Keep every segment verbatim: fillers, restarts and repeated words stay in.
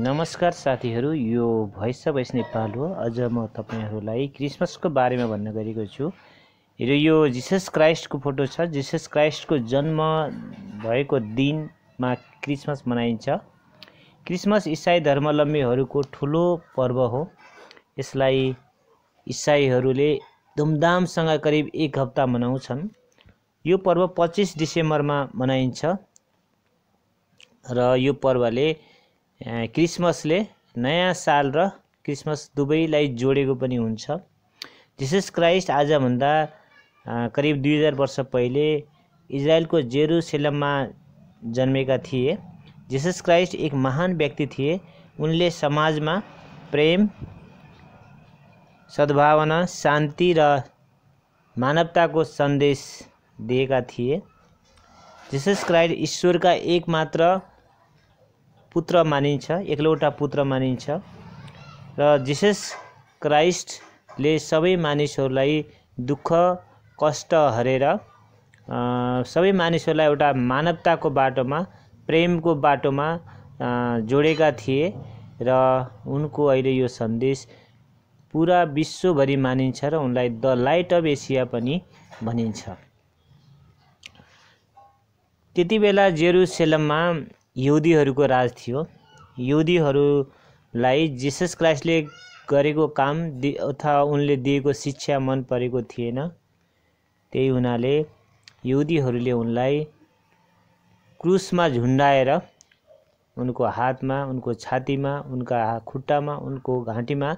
नमस्कार साथीहरू, यो भोइस अफ भोइस नेपाल हो। आज म तपाईहरुलाई क्रिसमसको बारेमा भन्न गएको छु। र यो जिसस क्राइस्टको फोटो छ। जिसस क्राइस्टको जन्म भएको दिनमा क्रिसमस मनाइन्छ। क्रिसमस इसाई धर्मावलम्बीहरूको ठुलो पर्व हो। यसलाई इसाईहरूले धुमधामसँग करिब एक हप्ता मनाउँछन्। यो पर्व पच्चीस डिसेम्बरमा मनाइन्छ र यो पर्वले क्रिसमसले नयाँ साल र क्रिसमस दुवैलाई जोडेको पनि हुन्छ। जिसस क्राइस्ट आजभन्दा करिब दुई हजार वर्ष पहिले इजरायलको जेरुसलेममा जन्मेका थिए। जिसस क्राइस्ट एक महान व्यक्ति थिए। उनले समाजमा प्रेम, सद्भावना, शान्ति र मानवताको सन्देश दिएका थिए। जिसस क्राइस्ट ईश्वरका एकमात्र पुत्र मानिन्छ, एकलौटा पुत्र मानिन्छ र जिसस क्राइस्टले सबै मानिसहरूलाई दुःख कष्ट हरेर सबै मानिसहरूलाई एउटा मानवताको बाटोमा, प्रेमको बाटोमा जोडेका थिए र उनको अहिले यो सन्देश पुरा विश्वभरि मानिन्छ र उनलाई द लाइट अफ एसिया पनि भनिन्छ। त्यतिबेला जेरुसलेममा यहुदीहरूको राज थियो। यहुदीहरूलाई जिसस क्राइस्टले गरेको काम अथवा उनले दिएको शिक्षा मन परेको थिएन। त्यही हुनाले यहुदीहरूले उनलाई क्रुसमा झुन्डाएर उनको हातमा, उनको छातीमा, उनका खुट्टामा, उनको घाँटीमा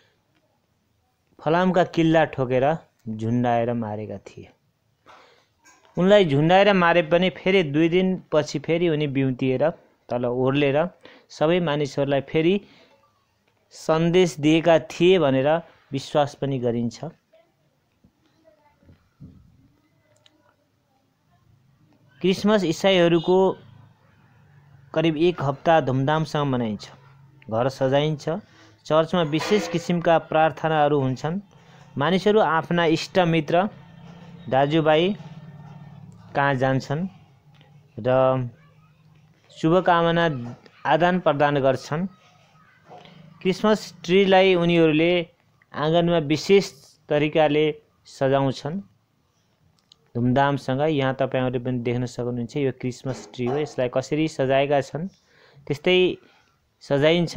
फलामका किल्ला ठोकेर झुन्डाएर मारेका थिए। उनलाई झुन्डाएर मारे पनि फेरि दुई दिन पछि फेरि उनी बिउतिएर तल ओर्लेर सबै मानिसहरूलाई फेरि सन्देश दिएका थिए भनेर विश्वास पनि गरिन्छ। क्रिसमस इसाईहरूको करिब एक हप्ता धुमधामसँग मनाइन्छ। घर सजाइन्छ। चर्चमा विशेष किसिमका प्रार्थनाहरू हुन्छन्। मानिसहरू आफ्ना इष्टमित्र, दाजुभाइ कहाँ जान्छन् र शुभकामना आदान प्रदान गर्छन्। क्रिसमस ट्रीलाई उनीहरूले आँगनमा विशेष तरिकाले सजाउँछन् धुमधामसँग। यहाँ तपाईहरुले पनि देख्न सक्नुहुन्छ यो क्रिसमस ट्री हो। यसलाई कसरी सजाएका छन् त्यस्तै सजाइन्छ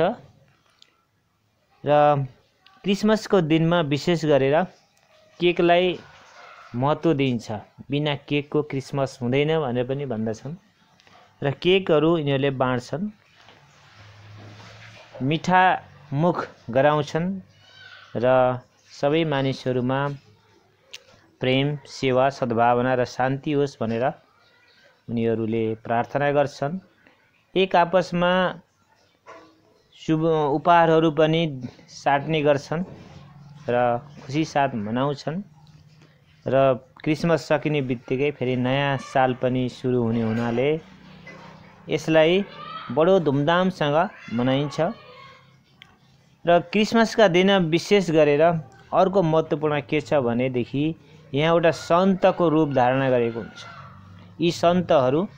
र क्रिसमसको दिनमा विशेष गरेर केकलाई महत्त्व दिइन्छ। बिना केकको क्रिसमस हुँदैन भनेर पनि भन्दछन् र केकहरू यिनीहरूले बाँड्छन्। मिठा मुख गराउँछन् र सबै मानिसहरूमा प्रेम, सेवा, सद्भावना र शान्ति होस् भनेर उनीहरूले प्रार्थना गर्छन्। एक आपसमा शुभ उपहारहरू पनि साट्ने गर्छन् र खुसी साथ मनाउँछन् र क्रिसमस सकिने बित्तिकै फेरि नयाँ साल पनि सुरु हुने हुनाले यसलाई बडो धुमधामसँग मनाइन्छ। र क्रिसमसका दिन विशेष गरेर अर्को महत्त्वपूर्ण के छ भनेदेखि यहाँ एउटा सन्तको रूप धारणा गरेको हुन्छ। यी सन्तहरू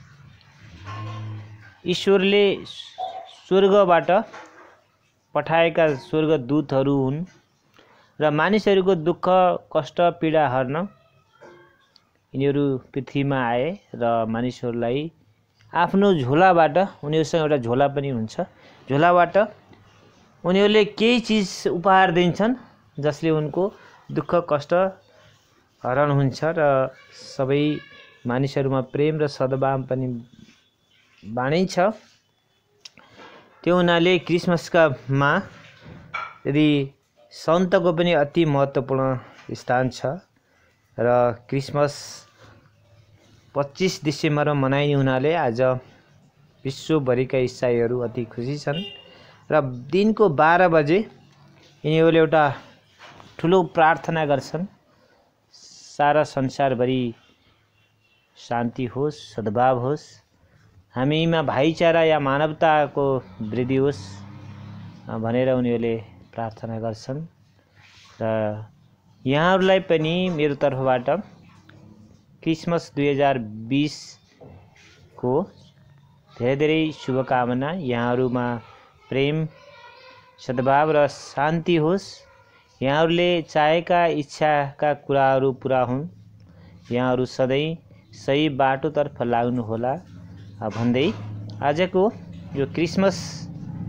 ईश्वरले स्वर्गबाट पठाएका स्वर्गदूतहरू हुन् र मानिसहरूको दुःख कष्ट पीडा हर्न यिनीहरू पृथ्वीमा आए र मानिसहरूलाई आफ्नो झोलाबाट, उनीहरूसँग एउटा झोला पनि हुन्छ, झोलाबाट उनीहरूले केही चिज उपहार दिन्छन् जसले उनको दुःख कष्ट हरण हुन्छ र सबै मानिसहरूमा प्रेम र सद्भाव पनि बाँडिन्छ। त्यो हुनाले क्रिसमसका मा यदि सन्तको पनि अति महत्त्वपूर्ण स्थान छ र क्रिसमस पच्चीस डिसेम्बरमा मनाइने हुनाले आज विश्वभरिका इसाईहरू अति खुसी छन् र दिनको बाह्र बजे यिनीहरूले एउटा ठुलो प्रार्थना गर्छन्। सारा संसारभरि शान्ति होस्, सद्भाव होस्, हामीमा भाइचारा या मानवताको वृद्धि होस् भनेर उनीहरूले प्रार्थना गर्छन् र यहाँहरूलाई पनि मेरो तर्फबाट क्रिसमस दुई हजार बिस को धेरै धेरै शुभकामना। यहाँहरूमा प्रेम, सद्भाव र शान्ति होस्। यहाँहरूले चाहेका इच्छाका कुराहरू पुरा हुन्। यहाँहरू सधैँ सही बाटोतर्फ लाग्नुहोला भन्दै आजको यो क्रिसमस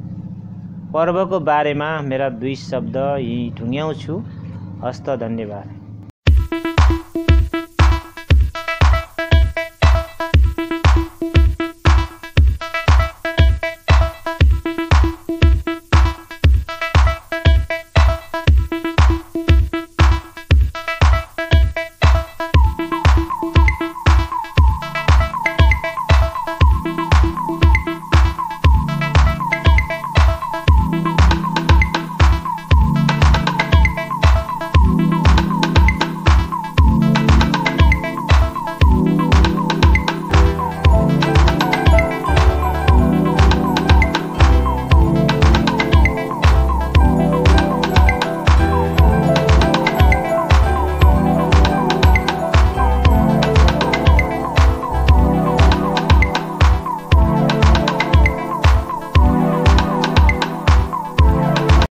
पर्वको बारेमा मेरा दुई शब्द यही टुङ्ग्याउँछु। हस्त, धन्यवाद।